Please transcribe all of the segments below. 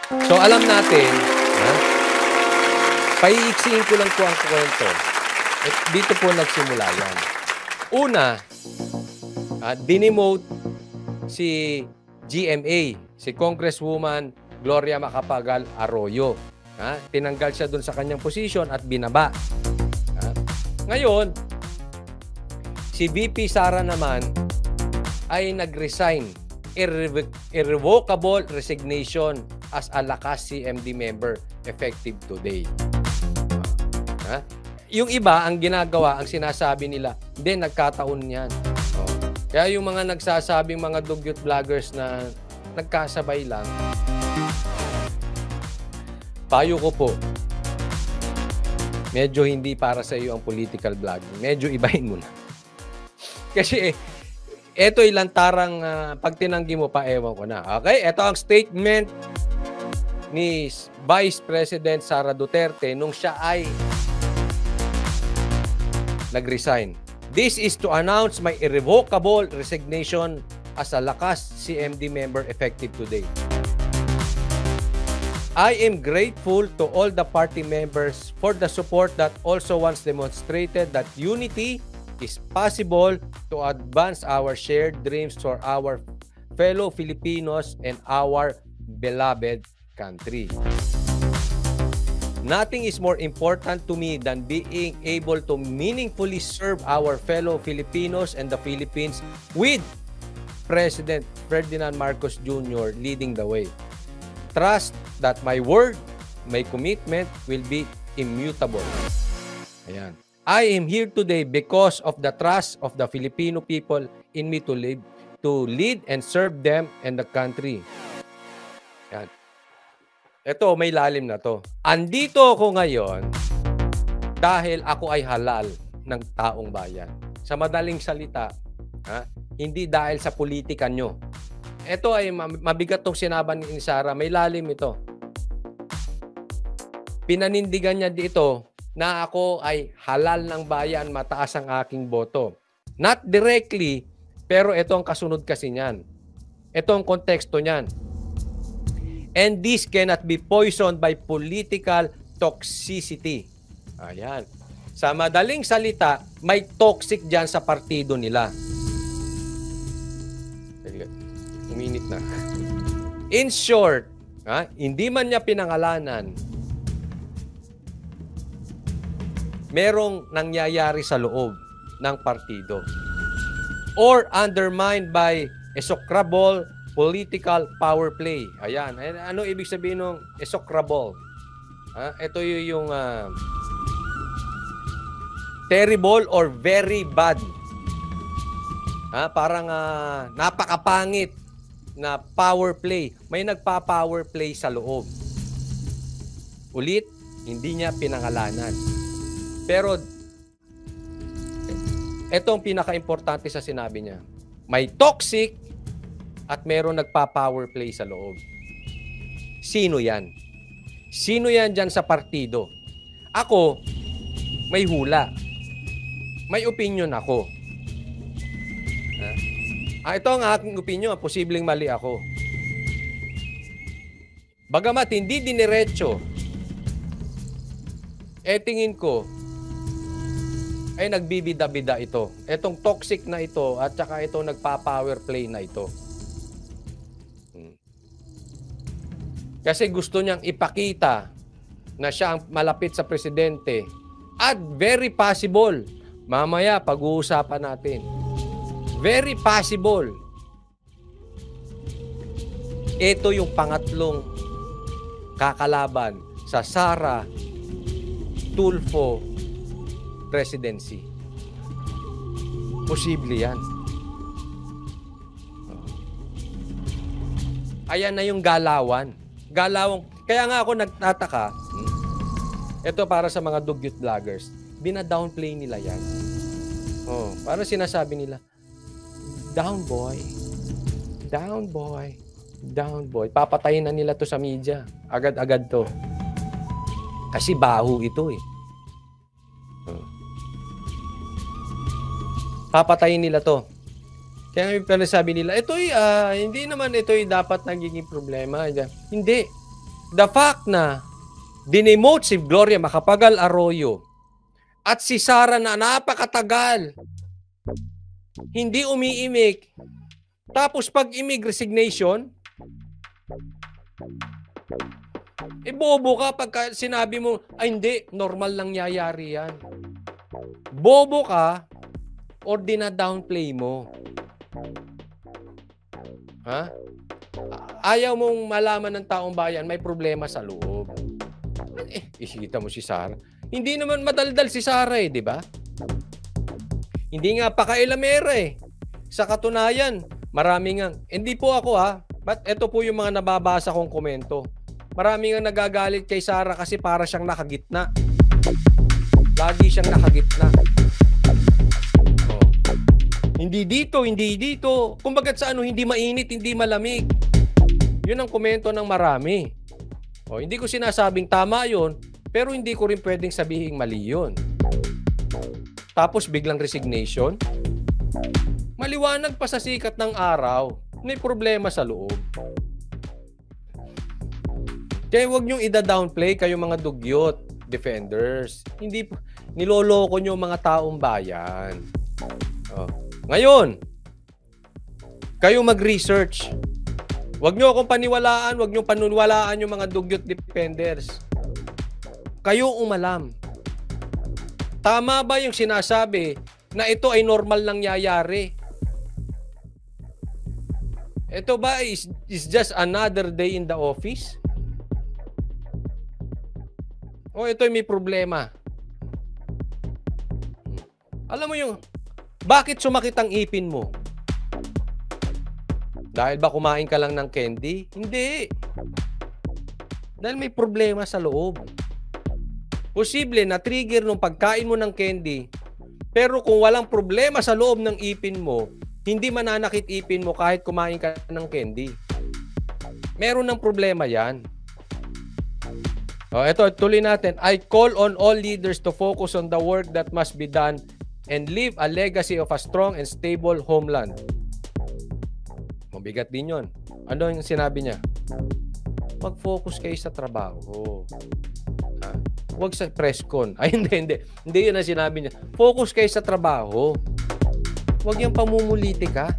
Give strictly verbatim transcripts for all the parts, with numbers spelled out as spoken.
So, alam natin, ha? Paiiksiin ko lang po ang kwento. At dito po nagsimula yan. Una, uh, dinemote si G M A, si Congresswoman Gloria Macapagal Arroyo. Ha? Tinanggal siya dun sa kanyang posisyon at binaba. Ha? Ngayon, si V P Sara naman ay nag-resign. Irre irrevocable resignation as a Lakas C M D member effective today. Ha? Yung iba, ang ginagawa, ang sinasabi nila, hindi, nagkataon yan. Oh. Kaya yung mga nagsasabing mga dugyot vloggers na nagkasabay lang, payo ko po, medyo hindi para sa iyo ang political vlogging. Medyo ibahin mo na. Kasi, eto ilantarang uh, pag tinanggi mo pa, ewan ko na. Okay? Ito ang statement ni Vice President Sara Duterte nung siya ay nag-resign. This is to announce my irrevocable resignation as a Lakas C M D member effective today. I am grateful to all the party members for the support that also once demonstrated that unity is possible to advance our shared dreams for our fellow Filipinos and our beloved country. Nothing is more important to me than being able to meaningfully serve our fellow Filipinos and the Philippines with President Ferdinand Marcos Junior leading the way. Trust that my word, my commitment will be immutable. Ayan. I am here today because of the trust of the Filipino people in me to lead, to lead and serve them and the country. Yan. Ito, may lalim na to. Andito ako ngayon dahil ako ay halal ng taong bayan. Sa madaling salita, ha? Hindi dahil sa politika nyo. Ito ay mabigat tong sinaban ni Sara. May lalim ito. Pinanindigan niya dito na ako ay halal ng bayan, mataas ang aking boto. Not directly, pero ito ang kasunod kasi niyan. Ito ang konteksto niyan. And this cannot be poisoned by political toxicity. Ayan. Sa madaling salita, may toxic dyan sa partido nila. Uminit na. In short, ha, hindi man niya pinangalanan, merong nangyayari sa loob ng partido or undermined by execrable political power play. Ayan. Ano ibig sabihin ng execrable? Ha? Ito yung uh, terrible or very bad. Ha? Parang uh, napakapangit na power play. May nagpa-power play sa loob. Ulit, hindi niya pinangalanan. Pero, ito ang pinaka-importante sa sinabi niya. May toxic at meron nagpa-power play sa loob. Sino yan? Sino yan dyan sa partido? Ako, may hula. May opinion ako. Ha? Ah, ito ang aking opinion. Posibleng mali ako. Bagamat hindi diniretso, eh tingin ko, ay nagbibida-bida ito. Itong toxic na ito at saka itong nagpa-power play na ito. Hmm. Kasi gusto niyang ipakita na siya ang malapit sa presidente at very possible, mamaya pag-uusapan natin, very possible, ito yung pangatlong kakalaban sa Sara Tulfo presidency. Posible yan. Ayan na yung galawan. Galawang. Kaya nga ako nagtataka, hmm, ito para sa mga dugyot vloggers, bina-downplay nila yan. Oh, para sinasabi nila, down boy, down boy, down boy. Papatayin na nila to sa media. Agad-agad to. Kasi baho ito eh. Papatayin nila to. Kaya nga sabi nila, ito'y, uh, hindi naman ito'y dapat nagiging problema. Hindi. the fact na dinemote si Gloria Macapagal Arroyo at si Sara na napakatagal, hindi umiimik, tapos pag imig resignation, eh bobo ka pagka sinabi mo, ay hindi, normal lang yayari yan. Bobo ka or dina-downplay mo. Ha? Ayaw mong malaman ng taong bayan, may problema sa loob. Eh, isita mo si Sara. Hindi naman madaldal si Sara eh, di ba? Hindi nga pakailamera eh. Sa katunayan, marami nga. Hindi po ako ha, but ito po yung mga nababasa kong komento. Marami nga nagagalit kay Sara kasi para siyang nakagitna. Lagi siyang nakagitna. Oh. Hindi dito, hindi dito. Kumbaga sa ano, hindi mainit, hindi malamig. Yun ang komento ng marami. Oh, hindi ko sinasabing tama yun, pero hindi ko rin pwedeng sabihing mali yun. Tapos biglang resignation. Maliwanag pa sa sikat ng araw, may problema sa loob. Kaya huwag niyong ida-downplay kayo mga dugyot, defenders. Hindi, niloloko niyo mga taong bayan. Oh. Ngayon, kayo mag-research. Huwag niyo akong paniwalaan, huwag niyo paniwalaan yung mga dugyot defenders. Kayo umalam. Tama ba yung sinasabi na ito ay normal lang yayari? Ito ba is, is just another day in the office? O ito ay may problema? Alam mo yung, bakit sumakit ang ipin mo? Dahil ba kumain ka lang ng candy? Hindi. Dahil may problema sa loob. Posible na trigger nung pagkain mo ng candy, pero kung walang problema sa loob ng ipin mo, hindi mananakit ipin mo kahit kumain ka ng candy. Meron ng problema yan. O, ito, tuloy natin. I call on all leaders to focus on the work that must be done and leave a legacy of a strong and stable homeland. Mabigat din yun. Ano yung sinabi niya? Mag-focus kayo sa trabaho. Ha? Huwag sa press con. Ay, hindi, hindi. Hindi yun ang sinabi niya. Focus kayo sa trabaho. Huwag yung pamumuliti ka.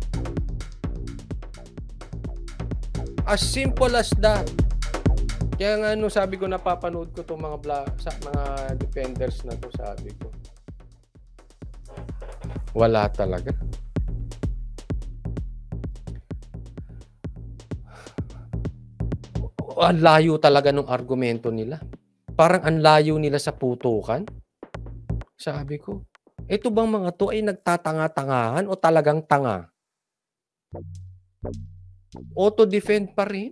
As simple as that. Kaya nga ano, sabi ko, napapanood ko itong mga, bla- sa, mga defenders na to, sabi ko. Wala talaga. Ang layo talaga ng argumento nila. Parang ang layo nila sa putukan. Sabi ko, ito bang mga to ay nagtatanga-tangahan o talagang tanga? Auto-defend pa rin?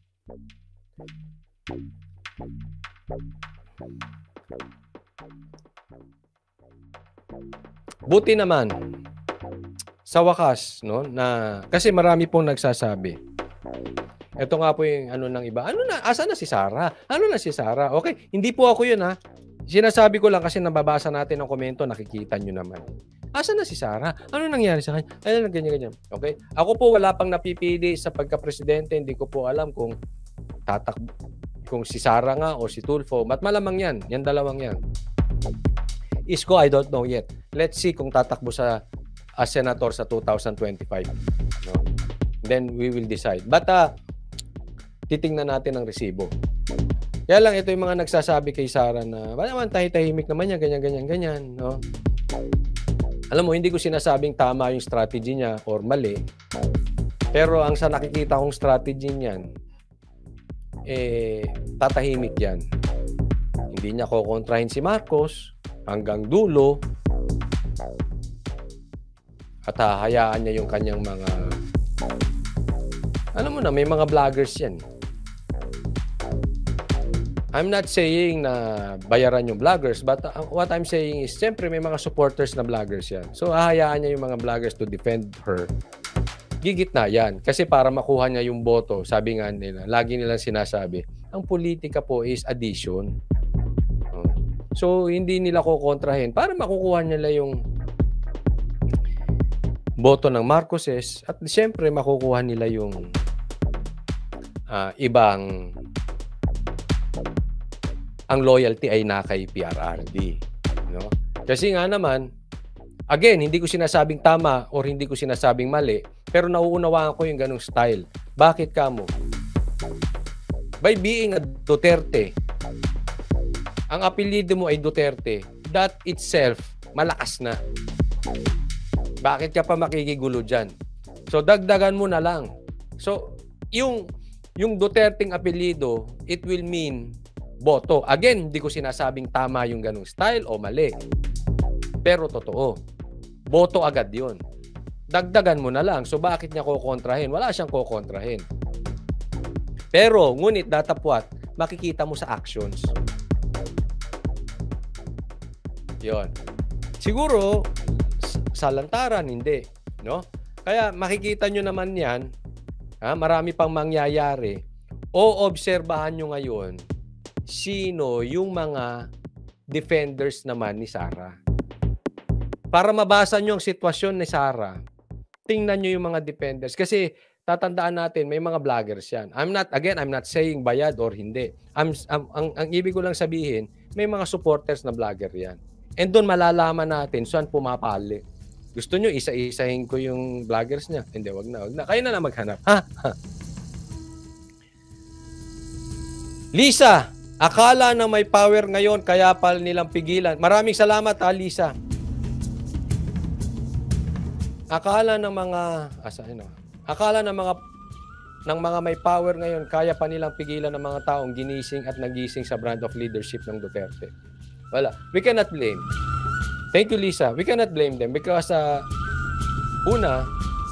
Buti naman, sa wakas, no, na, kasi marami pong nagsasabi. Ito nga po yung ano ng iba. Ano na? Asa na si Sara? Ano na si Sara? Okay, hindi po ako yun ha. Sinasabi ko lang kasi nababasa natin ang komento, nakikita nyo naman. Asa na si Sara? Ano nangyari sa kanya? Ano na ganyan-ganyan? Okay? Ako po wala pang napipili sa pagka-presidente. Hindi ko po alam kung tatak kung si Sara nga o si Tulfo. Mat malamang yan. Yan dalawang yan. Isko, I don't know yet. Let's see kung tatakbo sa as senator sa two thousand twenty-five. No? Then we will decide. But uh, titingnan natin ang resibo. Kaya lang ito yung mga nagsasabi kay Sara na ba naman tahimik naman niya, ganyan, ganyan, ganyan. No? Alam mo, hindi ko sinasabing tama yung strategy niya or mali. Pero ang sa nakikita kong strategy niyan, eh, tatahimik yan. Hindi niya kukontrahin si Marcos hanggang dulo at hahayaan niya yung kanyang mga, alam mo na, may mga vloggers yan. I'm not saying na bayaran yung vloggers, but uh, what I'm saying is, siyempre may mga supporters na vloggers yan. So, hahayaan niya yung mga vloggers to defend her. Gigitna yan. Kasi para makuha niya yung boto, sabi nga nila, lagi nilang sinasabi, ang politika po is addition. Uh, so, hindi nila kukontrahin para makukuha nila yung boto ng Marcoses at siyempre makukuha nila yung uh, ibang ang loyalty ay na kay P R R D. No? Kasi nga naman, again, hindi ko sinasabing tama or hindi ko sinasabing mali, pero nauunawaan ko yung ganong style. Bakit kamo? By being a Duterte, ang apelyido mo ay Duterte, that itself, malakas na. Bakit ka pa makikigulo dyan? So, dagdagan mo na lang. So, yung, yung Duterteng apelyido, it will mean boto. Again, hindi ko sinasabing tama yung ganong style o mali. Pero totoo. Boto agad yun. Dagdagan mo na lang. So, bakit niya kukontrahin? Wala siyang kukontrahin. Pero, ngunit datapwat, makikita mo sa actions. Yon. Siguro, sa lantaran, hindi. No? Kaya, makikita nyo naman yan, ha, marami pang mangyayari, o obserbahan nyo ngayon, sino yung mga defenders naman ni Sara. Para mabasa nyo ang sitwasyon ni Sara, tingnan nyo yung mga defenders. Kasi tatandaan natin, may mga vloggers yan. I'm not, again, I'm not saying bayad or hindi. I'm, ang, ang, ang ibig ko lang sabihin, may mga supporters na vlogger yan. And doon malalaman natin saan pumapali. Gusto nyo, isa-isahin ko yung vloggers niya? Hindi, wag na, wag na. Kayo na lang maghanap. Ha? Ha? Lisa, akala na may power ngayon, kaya pala nilang pigilan. Maraming salamat, ha, Lisa. Akala ng mga, asahin na, akala ng mga, ng mga may power ngayon, kaya pa nilang pigilan ng mga taong ginising at nagising sa brand of leadership ng Duterte. Wala. We cannot blame. Thank you, Lisa. We cannot blame them because, uh, una,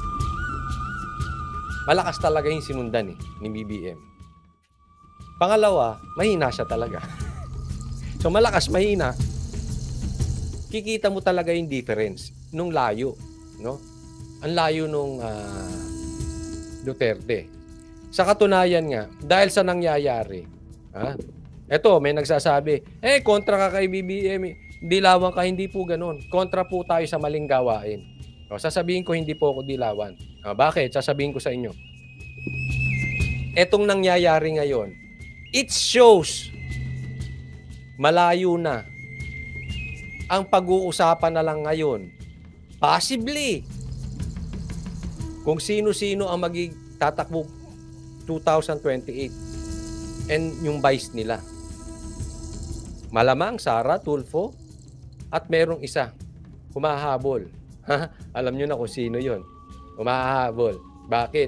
malakas talaga yung sinundan eh, ni B B M. Pangalawa, mahina siya talaga. So, malakas, mahina. Kikita mo talaga yung difference nung layo. No? Ang layo nung uh, Duterte. Sa katunayan nga, dahil sa nangyayari, ha? Eto, may nagsasabi, eh, kontra ka kay B B M. Dilawan ka, hindi po ganun. Kontra po tayo sa maling gawain. O, sasabihin ko, hindi po ako dilawan. O, bakit? Sasabihin ko sa inyo. Etong nangyayari ngayon, it shows malayo na. Ang pag-uusapan na lang ngayon, possibly, kung sino-sino ang magtatakbo two thousand twenty-eight and yung vice nila. Malamang Sara Tulfo at merong isa humahabol. Alam nyo na kung sino yun. Humahabol. Bakit?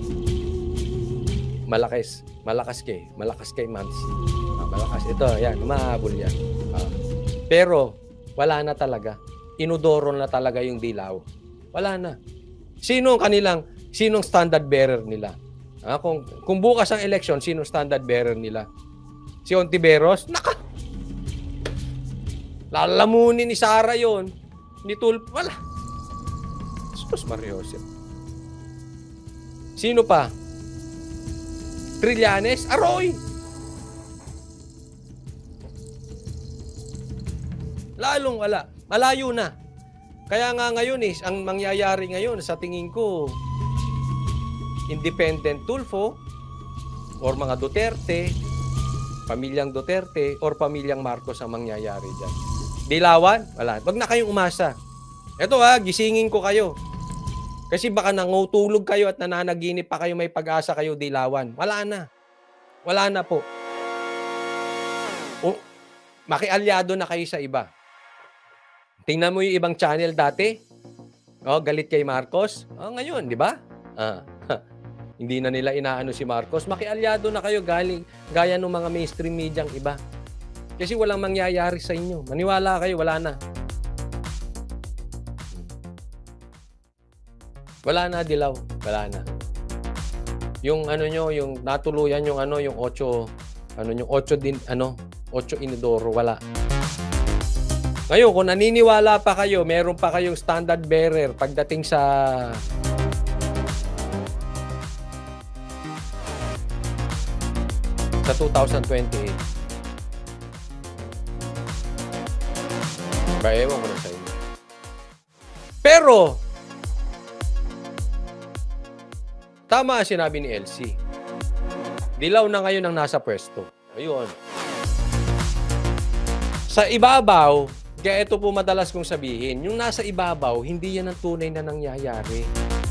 Malakas. Malakas kay. Malakas kay Mams. Ah, malakas. Ito, yan. Humahabol yan. Ah. Pero, wala na talaga. Inudoro na talaga yung dilaw. Wala na. Sino ang kanilang, sinong standard bearer nila? Ah, kung, kung bukas ang election, sinong standard bearer nila? Si Ontiveros? Naka! Lalamunin ni Sara yon, ni Tulfo, wala. Sus Mariosep. Sino pa? Trillanes? Aroy! Lalong wala. Malayo na. Kaya nga ngayon is, ang mangyayari ngayon, sa tingin ko, independent Tulfo, or mga Duterte, pamilyang Duterte, or pamilyang Marcos ang mangyayari dyan. Dilawan? Wala. Wag na kayong umasa. Ito ha, gisingin ko kayo. Kasi baka nangutulog kayo at nananaginip pa kayo, may pag-asa kayo, dilawan. Wala na. Wala na po. O, makialyado na kayo sa iba. Tingnan mo yung ibang channel dati. Oh, galit kay Marcos. Oh, ngayon, di ba? Ah, hindi na nila inaano si Marcos. Makialyado na kayo galing, gaya ng mga mainstream media ang iba. Kasi walang mangyayari sa inyo. Maniwala kayo, wala na. Wala na, dilaw. Wala na. Yung ano nyo, yung natuluyan yung ano, yung ocho, ano yung ocho din, ano, ocho inodoro, wala. Ngayon, kung naniniwala pa kayo, meron pa kayong standard bearer pagdating sa sa two thousand twenty-eight. Ba, ewan ko na sa inyo. Pero, tama sinabi ni Elsie. Dilaw na ngayon ang nasa pwesto. Ayun. Sa ibabaw, kaya ito po madalas kong sabihin, yung nasa ibabaw, hindi yan ang tunay na nangyayari.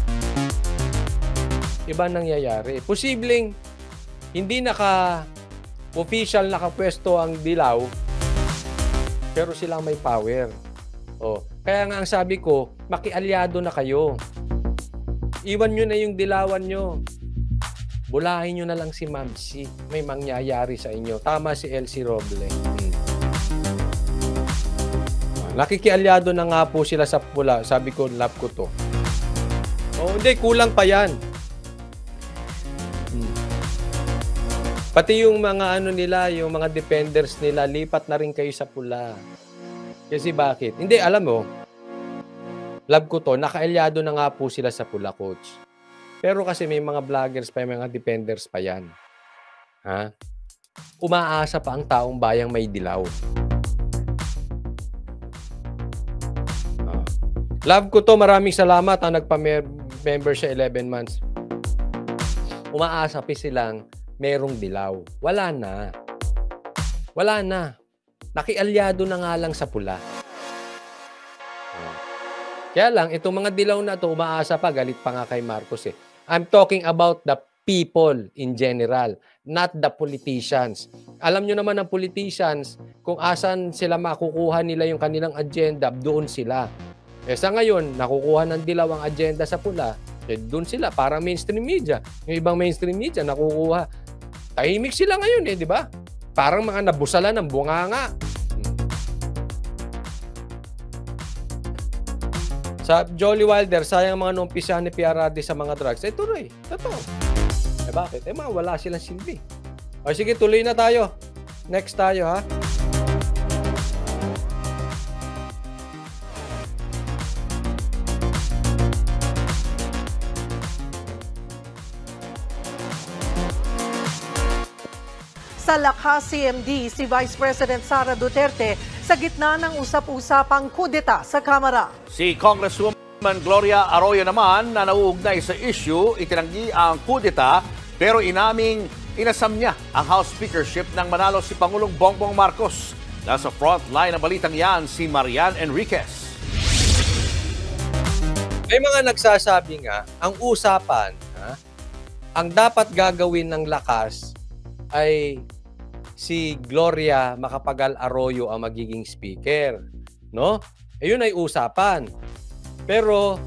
Iba nangyayari. Posibleng hindi naka-official nakapwesto ang dilaw, pero silang may power. Oh, kaya nga ang sabi ko, makialyado na kayo. Iwan nyo na yung dilawan nyo. Bulahin nyo na lang si Mamsi. May mangyayari sa inyo. Tama si Elsie Roble. Hmm. Nakikialyado na nga po sila sa pula. Sabi ko, love ko to. Oh, hindi, kulang pa yan. Hmm. Pati yung mga ano nila, yung mga defenders nila, lipat na rin kayo sa pula. Kasi bakit? Hindi, alam mo, love ko to, nakaalyado na nga po sila sa pula, coach. Pero kasi may mga vloggers pa, may mga defenders pa yan. Ha? Umaasa pa ang taong bayang may dilaw. Ah. Love ko to, maraming salamat ang nagpa-member siya eleven months. Umaasa pa silang merong dilaw. Wala na. Wala na. Nakialyado na nga lang sa pula. Kaya lang, itong mga dilaw na ito, umaasa pa, galit pa nga kay Marcos eh. I'm talking about the people in general, not the politicians. Alam nyo naman ang politicians, kung asan sila makukuha nila yung kanilang agenda, doon sila. Eh sa ngayon, nakukuha ng dilaw ang agenda sa pula, eh doon sila, parang mainstream media. Yung ibang mainstream media, nakukuha. Tahimik sila ngayon eh, di ba? Parang mga nabusala ng bunganga. Sa Jolly Wilder, sayang mga numpisahan ni P R R D sa mga drugs. Eh, tuloy. Totoo. Eh, bakit? Eh, mga wala silang silbi. O, sige, tuloy na tayo. Next tayo, ha? Sa lakas C M D, si Vice President Sara Duterte sa gitna ng usap-usapang kudeta sa Kamara. Si Congresswoman Gloria Arroyo naman na nauugnay sa issue, itinanggi ang kudeta pero inaming inasam niya ang House Speakership nang manalo si Pangulong Bongbong Marcos. Nasa front line ng balitang yan si Marian Enriquez. May mga nagsasabi nga, ang usapan, ha, ang dapat gagawin ng lakas ay si Gloria Macapagal Arroyo ang magiging speaker, no? Ayun ay usapan. Pero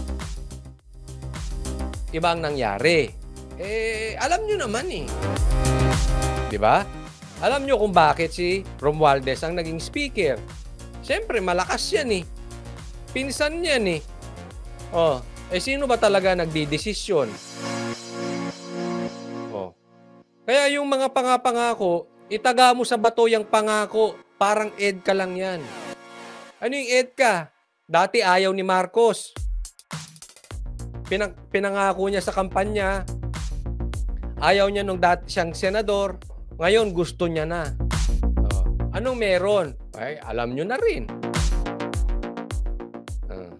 ibang nangyari. Eh alam niyo naman eh. 'Di ba? Alam niyo kung bakit si Romualdez ang naging speaker. Siyempre malakas 'yan eh. Pinsan niyan eh. Oh, eh sino ba talaga nagdidesisyon? Oh. Kaya yung mga pangapangako, itaga mo sa bato yung pangako. Parang ed ka lang yan. Ano yung ed ka? Dati ayaw ni Marcos. Pinang, pinangako niya sa kampanya. Ayaw niya nung dati siyang senador. Ngayon gusto niya na. Oh. Anong meron? Ay, alam nyo na rin. Uh.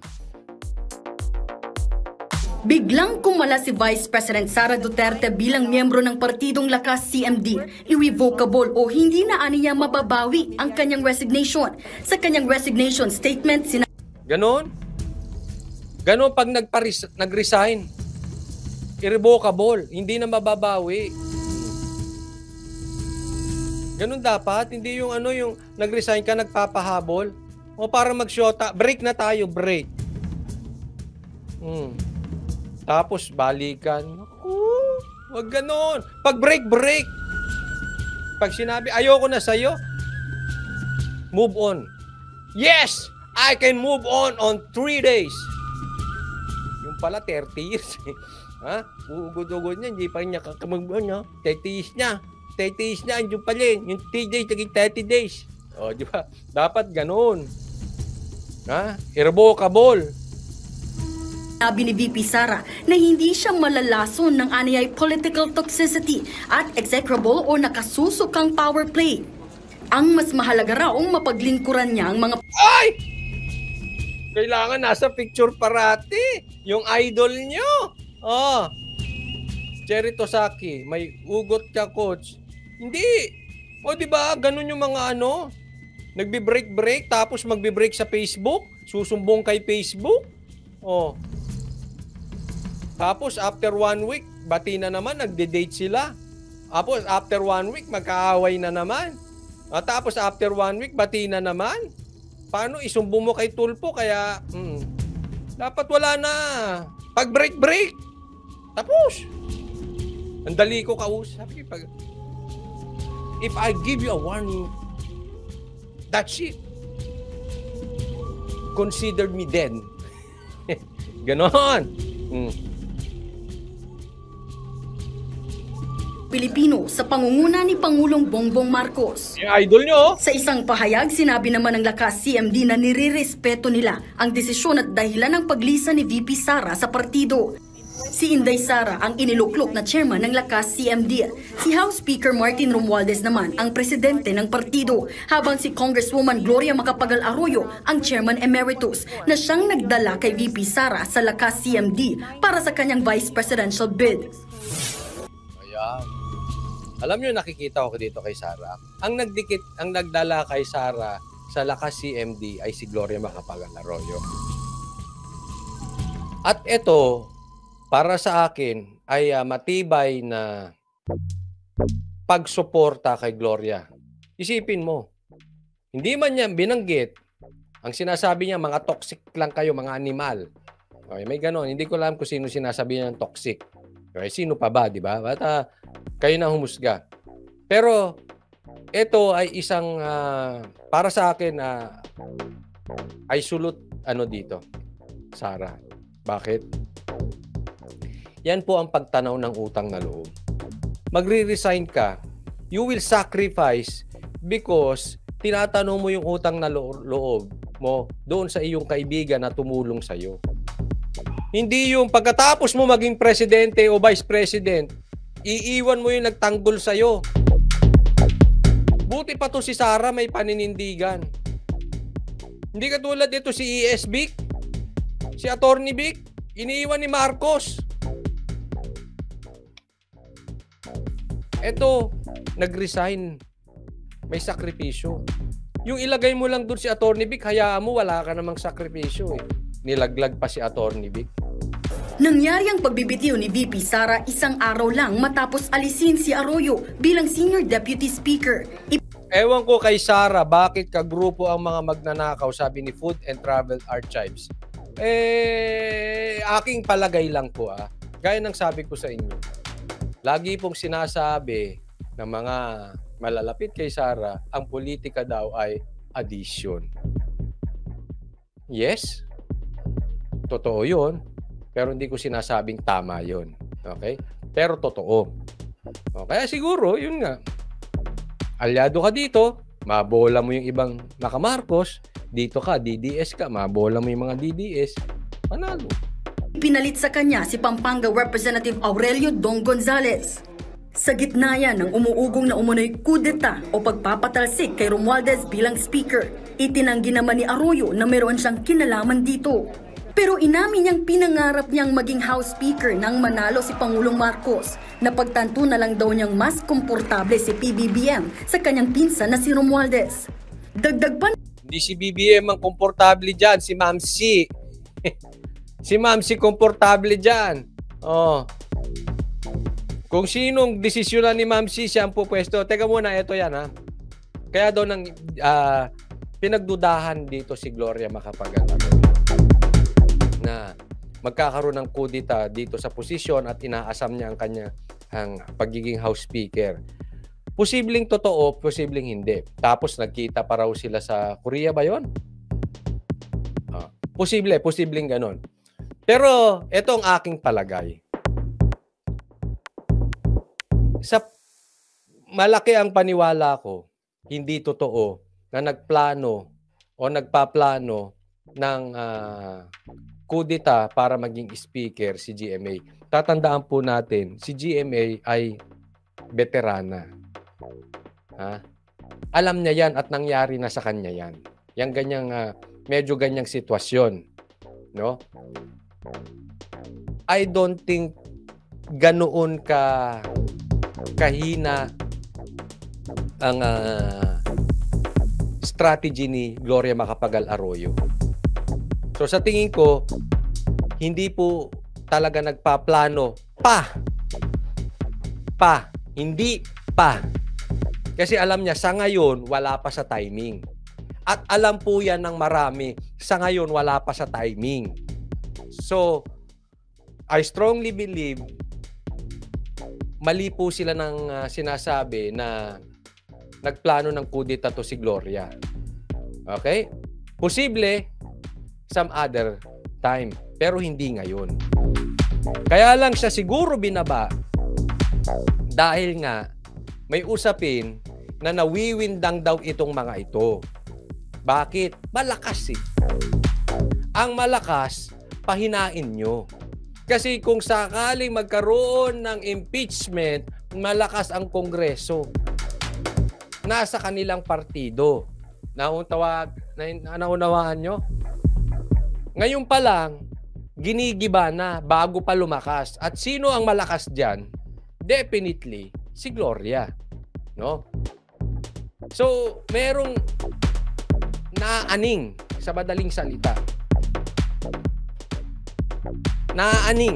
Biglang kumala si Vice President Sara Duterte bilang miyembro ng Partidong Lakas C M D. Irrevocable o hindi na aniya mababawi ang kanyang resignation. Sa kanyang resignation statement, sina- Ganon? Ganon pag nag-resign. Irrevocable. Hindi na mababawi. Ganon dapat. Hindi yung ano, yung nag-resign ka, nagpapahabol. O para mag-shota. Break na tayo, break. Hmm. Tapos balikan. Oh, wag ganon. Pag break, break. Pag sinabi, ayoko na sa'yo, move on. Yes! I can move on on three days. Yung pala, thirty years. Ha? Uugod-ugod niya, hindi pa rin niya kakamagbuhan niya. thirty years niya. thirty years niya, yung pala yun. Yung three days, naging thirty days. O, di ba? Dapat ganon. Ha? Irrevocable. Sabi ni V P Sara na hindi siya malalason ng aniyay political toxicity at execrable o nakasusukang power play. Ang mas mahalaga raw ang mapaglingkuran niya ang mga... Ay! Kailangan nasa picture parati. Yung idol nyo. Oh. Cherry Tosaki, may ugot ka, coach. Hindi. O, di ba? Ganun yung mga ano. Nagbi-break-break tapos magbi-break sa Facebook, susumbong kay Facebook. Oh. Tapos after one week, bati na naman, nagde-date sila. Tapos after one week, magkaaway na naman. At tapos after one week, bati na naman. Paano isumbong mo kay Tulfo? Kaya, hmm, dapat wala na. Pag break-break. Tapos. Ang dali ko kausap. Pag, if I give you a warning, that's it. Consider me dead. Ganon. Hmm. Pilipino sa pangunguna ni Pangulong Bongbong Marcos. Yung idol nyo. Sa isang pahayag, sinabi naman ng Lakas C M D na nirirespeto nila ang desisyon at dahilan ng paglisa ni V P Sara sa partido. Si Inday Sara ang iniluklok na chairman ng Lakas C M D. Si House Speaker Martin Romualdez naman ang presidente ng partido, habang si Congresswoman Gloria Macapagal Arroyo ang chairman emeritus na siyang nagdala kay V P Sara sa Lakas C M D para sa kanyang vice presidential bid. Ayan. Alam niyo, nakikita ko dito kay Sara. Ang nagdikit, ang nagdala kay Sara sa Lakas C M D ay si Gloria Macapagal Arroyo. At ito, para sa akin, ay uh, matibay na pagsuporta kay Gloria. Isipin mo, hindi man niya binanggit, ang sinasabi niya, mga toxic lang kayo, mga animal. Okay, may ganon. Hindi ko alam kung sino sinasabi niya ng toxic. Okay, sino pa ba, di ba? At uh, kayo na humusga. Pero ito ay isang uh, para sa akin na uh, ay sulot ano dito, Sara. Bakit? Yan po ang pagtanaw ng utang na loob. Magre-resign ka, you will sacrifice because tinatanong mo yung utang na lo- loob mo doon sa iyong kaibigan na tumulong sa iyo. Hindi yung pagkatapos mo maging presidente o vice president, iiwan mo yung nagtanggol sa'yo. Buti pa to si Sara may paninindigan. Hindi katulad dito si E S Vic, si Attorney Vic, iniiwan ni Marcos. Eto, nag-resign. May sakripisyo. Yung ilagay mo lang dun si Attorney Vic, hayaan mo wala ka namang sakripisyo eh. Nilaglag pa si Attorney Vic. Nangyari ang pagbibitiw ni V P Sara isang araw lang matapos alisin si Arroyo bilang Senior Deputy Speaker. I- Ewan ko kay Sara, bakit kagrupo ang mga magnanakaw, sabi ni Food and Travel Archives. Eh, aking palagay lang po ah. Gaya ng sabi ko sa inyo. Lagi pong sinasabi ng mga malalapit kay Sara, ang politika daw ay addition. Yes, totoo yun. Pero hindi ko sinasabing tama yun. Okay? Pero totoo. O, kaya siguro, yun nga. Alyado ka dito, mabola mo yung ibang naka-Marcos. Dito ka, D D S ka, mabola mo yung mga D D S. Panalo. Pinalit sa kanya si Pampanga Representative Aurelio Dong Gonzales. Sa gitna yan ng umuugong na umunoy kudeta o pagpapatalsik kay Romualdez bilang speaker, itinanggi naman ni Arroyo na meron siyang kinalaman dito. Pero inamin niyang pinangarap niyang maging House Speaker nang manalo si Pangulong Marcos. Napagtanto na lang daw niyang mas komportable si P B B M sa kanyang pinsan na si Romualdez. Dagdag pa. Hindi si B B M ang komportable dyan, si Ma'am C. Si Ma'am C komportable dyan. Oh. Kung sinong desisyonan ni Ma'am C siya ang pupwesto. Teka muna, ito yan ha. Kaya daw nang uh, pinagdudahan dito si Gloria Macapagal Arroyo na magkakaroon ng kudita dito sa posisyon at inaasam niya ang kanya ang pagiging House Speaker. Posibleng totoo, posibleng hindi. Tapos nagkita pa raw sila sa Korea ba yon? Ah, posible, posibleng ganon. Pero ito ang aking palagay. Sa malaki ang paniwala ko, hindi totoo na nagplano o nagpaplano ng uh, kudita para maging speaker si G M A. Tatandaan po natin, si G M A ay veterana. Ha? Alam niya yan at nangyari na sa kanya yan. Yang ganyang, uh, medyo ganyang sitwasyon. No? I don't think ganoon ka kahina ang uh, strategy ni Gloria Macapagal Arroyo. So sa tingin ko, hindi po talaga nagpaplano pa. Pa. Hindi pa. Kasi alam niya, sa ngayon, wala pa sa timing. At alam po yan ng marami, sa ngayon, wala pa sa timing. So, I strongly believe, mali po sila ng uh, sinasabi na nagplano ng kudeta to si Gloria. Okay? Posible, some other time. Pero hindi ngayon. Kaya lang siya siguro binaba dahil nga may usapin na nawiwindang daw itong mga ito. Bakit? Malakas eh. Ang malakas, pahinain nyo. Kasi kung sakaling magkaroon ng impeachment, malakas ang Kongreso. Nasa kanilang partido. Naunawag, na, naunawaan nyo? Ngayon pa lang, ginigiba na bago pa lumakas. At sino ang malakas dyan? Definitely, si Gloria. No? So, merong naaaning sa madaling salita. Naaaning.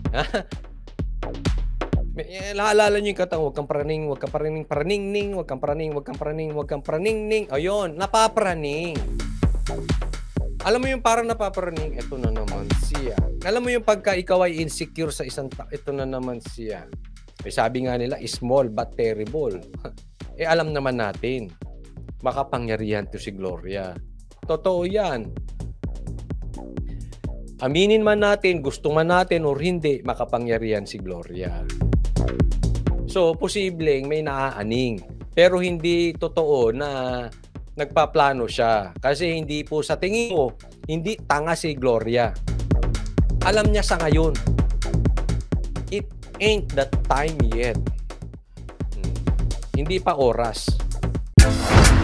Naalala nyo yung katang, huwag kang praning, huwag kang praning, praning-ning, huwag kang praning, huwag kang praning, huwag kang praning-ning. Ayun, napapraning. Alam mo yung parang napapraning, ito na naman siya. Alam mo yung pagka ikaw ay insecure sa isang tao, ito na naman siya. Eh, sabi nga nila, small but terrible. Eh, alam naman natin, makapangyarihan to si Gloria. Totoo yan. Aminin man natin, gusto man natin or hindi, makapangyarihan si Gloria. So, posibleng may naaaning. Pero hindi totoo na nagpaplano siya. Kasi hindi po sa tingin ko, hindi tanga si Gloria. Alam niya sa ngayon. It ain't the time yet. Hmm. Hindi pa oras.